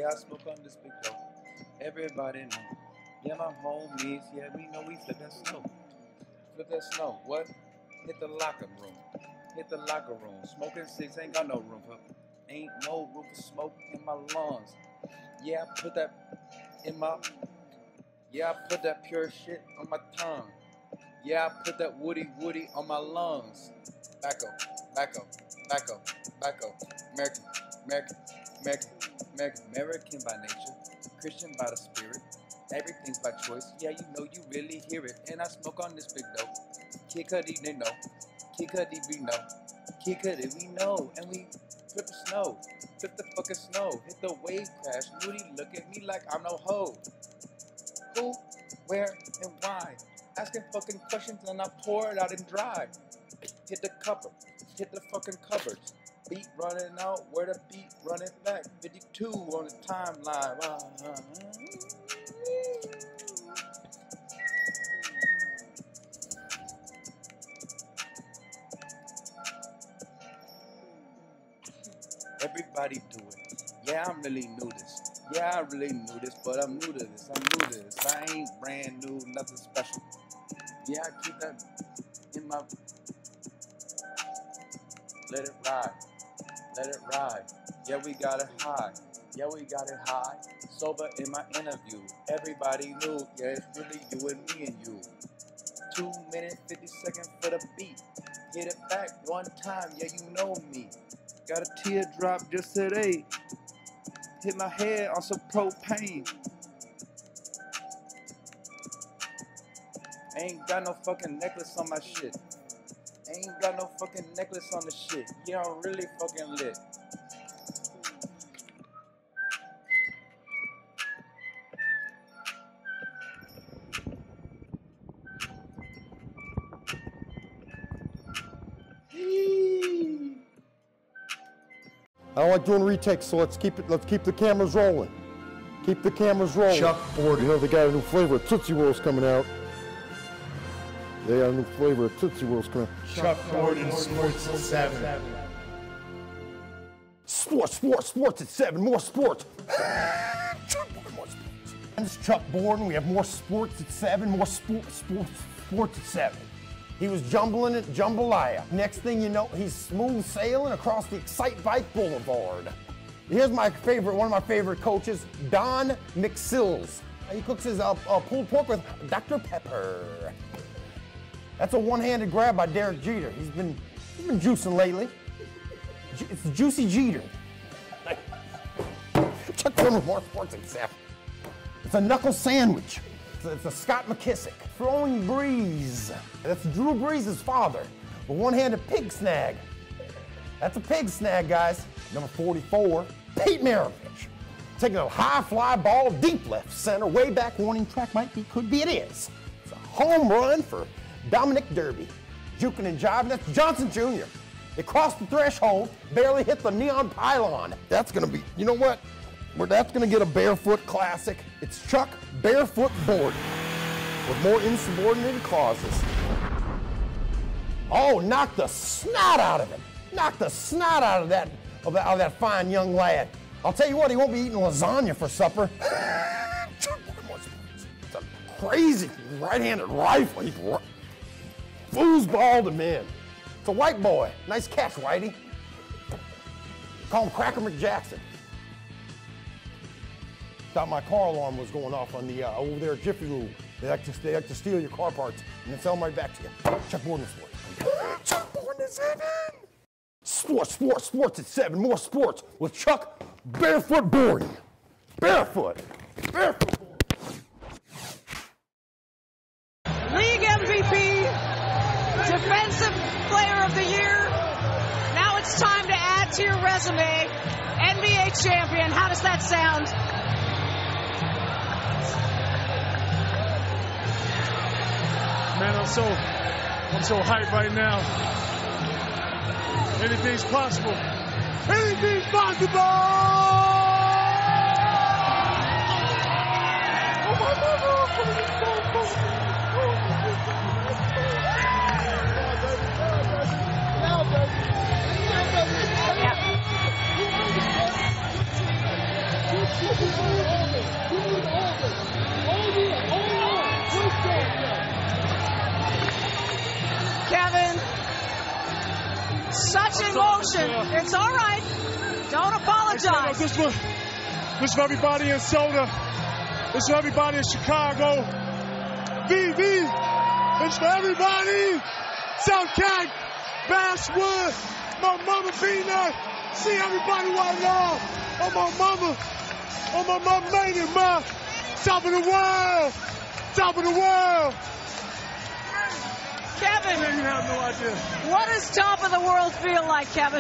Yeah, I smoke on this big dope. Everybody know. Yeah, my homies, yeah, we know we flip that snow. Flip that snow. What? Hit the locker room. Hit the locker room. Smoking six, ain't got no room for. Ain't no room for smoke in my lungs. Yeah, I put that in my. Yeah, I put that pure shit on my tongue. Yeah, I put that woody on my lungs. Back up, back up, back up, back up. American, American, American, American, American by nature, Christian by the spirit. Everything's by choice. Yeah, you know you really hear it. And I smoke on this big dope. Kid Cudi, they know. Kid Cudi, we know. Kid Cudi, we know. And we flip the snow. Flip the fucking snow. Hit the wave crash. Moody look at me like I'm no hoe. Who, where, and why? Asking fucking questions and I pour it out and dry. Hit the cupboard. Hit the fucking cupboard. Beat running out, where the beat running back. 52 on the timeline. Everybody do it. Yeah, I'm really new this. Yeah, I really knew this, but I'm new to this. I ain't brand new, nothing special. Yeah, I keep that in my. Let it ride. Let it ride. Yeah, we got it high. Yeah, we got it high. Sober in my interview. Everybody knew. Yeah, it's really you and me and you. 2 minutes, 50 seconds for the beat. Hit it back one time. Yeah, you know me. Got a teardrop just today. Hit my head on some propane. Ain't got no fucking necklace on my shit. Ain't got no fucking necklace on the shit. Yeah, I'm really fucking lit. I don't like doing retakes, so let's keep the cameras rolling. Keep the cameras rolling. Chuck Borden. You know they got a new flavor of Tootsie Rolls coming out. They got a new flavor of Tootsie Rolls coming out. Chuck Borden, Sports at 7. Sports at 7. More sports. Chuck Borden, more sports. This is Chuck Borden. We have more sports at 7. More sports at 7. He was jumbling it, jambalaya. Next thing you know, he's smooth sailing across the Excite Bike Boulevard. Here's my favorite, one of my favorite coaches, Don McSills. He cooks his pulled pork with Dr. Pepper. That's a one-handed grab by Derek Jeter. He's been juicing lately. It's Juicy Jeter. Chuck Borden, more sports at 7. It's a knuckle sandwich. It's a Scott McKissick. Throwing Breeze. That's Drew Brees' father. The one-handed pig snag. That's a pig snag, guys. Number 44, Pete Maravich. Taking a high fly ball, deep left center, way back, warning track might be, could be, it is. It's a home run for Dominic Derby. Juking and jiving, that's Johnson Jr. It crossed the threshold, barely hit the neon pylon. That's gonna be, you know what? That's gonna get a barefoot classic. It's Chuck Barefoot Borden with more insubordinate clauses. Oh, knock the snot out of him. Knock the snot out of that fine young lad. I'll tell you what, he won't be eating lasagna for supper. It's a crazy right-handed rifle. He's foosballed him in. It's a white boy. Nice catch, Whitey. Call him Cracker McJackson. Thought my car alarm was going off on the over there at Jiffy Lube. They like to steal your car parts and then sell them right back to you. Chuck Borden Sports. Chuck Borden at 7. Sports at 7. More sports with Chuck Barefoot Borden. Barefoot Borden. League MVP, Defensive Player of the Year. Now it's time to add to your resume. NBA champion. How does that sound? Man, I'm so hyped right now. Anything's possible. Anything's possible! Oh my God! emotion. It's all right. Don't apologize. This is for everybody in Soda. This is for everybody in Chicago. VV. It's for everybody. South Cat, Basswood, my mama Peanut. See everybody right now. On my mama made it, ma. Top of the world. Top of the world. Kevin, You have no idea. what does top of the world feel like, Kevin?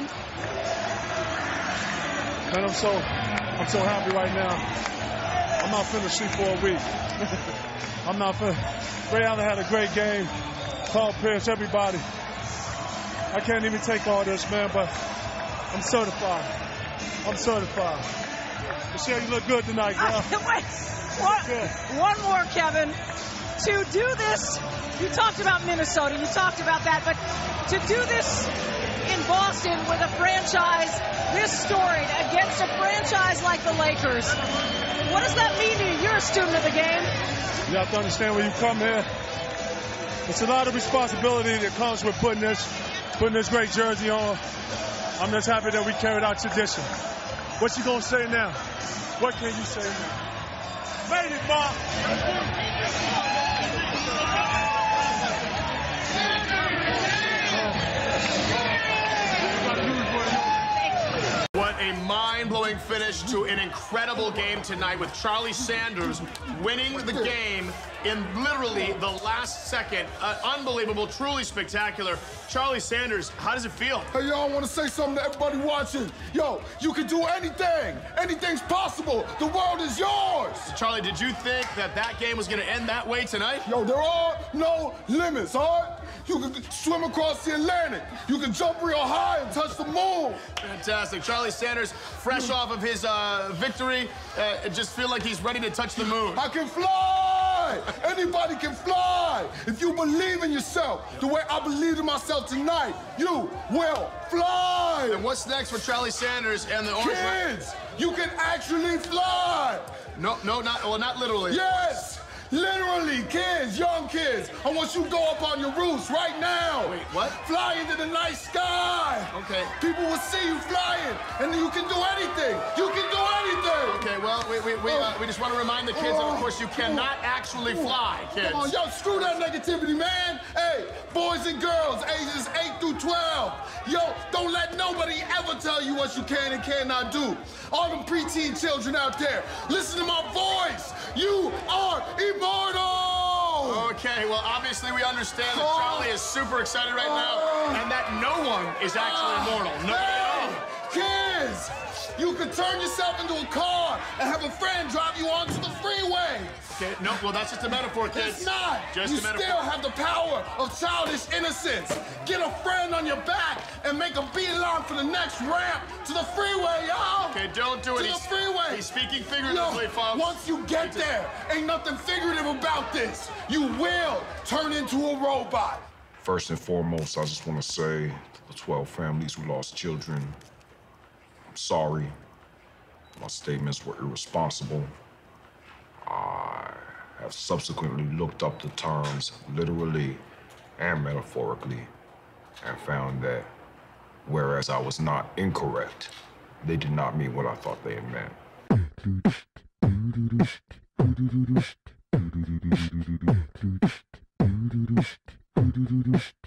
Man, I'm so happy right now. I'm not finna sleep for a week. I'm not finna. Ray Allen had a great game. Paul Pierce, everybody. I can't even take all this, man, but I'm certified. I'm certified. Michelle, you look good tonight, girl. Wait, one more, Kevin. To do this, you talked about Minnesota, you talked about that, but to do this in Boston with a franchise this storied against a franchise like the Lakers, what does that mean to you? You're a student of the game. You have to understand when you come here, it's a lot of responsibility that comes with putting this great jersey on. I'm just happy that we carried our tradition. What you gonna say now? What can you say now? Made it, Bob. What a mind-blowing finish to an incredible game tonight with Charlie Sanders winning the game in literally the last second. Unbelievable, truly spectacular. Charlie Sanders, how does it feel? Hey, yo, I want to say something to everybody watching. Yo, you can do anything. Anything's possible. The world is yours. Charlie, did you think that game was going to end that way tonight? Yo, there are no limits, all right? You can swim across the Atlantic. You can jump real high and touch the moon. Fantastic. Charlie Sanders, fresh off of his victory, just feel like he's ready to touch the moon. I can fly. Anybody can fly. If you believe in yourself the way I believe in myself tonight, you will fly. And what's next for Charlie Sanders and the Orange? Kids, you can actually fly. No, not literally. Yes. Literally, kids, young kids. I want you to go up on your roofs right now. Wait, what? Fly into the night sky. Okay. People will see you flying, and you can do anything. You can do anything. Okay, well, we just want to remind the kids that, of course, you cannot actually fly, kids. Come on, yo, screw that negativity, man. Hey, boys and girls, ages 8 through 12. Yo, don't let nobody ever tell you what you can and cannot do. All them preteen children out there, listen to my voice. You are immortal. Okay, well, obviously we understand that Charlie is super excited right now and that no one is actually immortal. Hey, kids, you could turn yourself into a car and have a friend drive you onto the freeway. Okay, no, well, that's just a metaphor, kids. It's not. Just you a metaphor. still have the power of childish innocence. Get a friend on your back and make a beeline for the next ramp to the freeway, y'all. Okay, don't do it. To the freeway. He's speaking figuratively, folks. Once you get there, ain't nothing figurative about this. You will turn into a robot. First and foremost, I just want to say to the 12 families who lost children, I'm sorry. My statements were irresponsible. I have subsequently looked up the terms literally and metaphorically and found that whereas I was not incorrect, they did not mean what I thought they meant.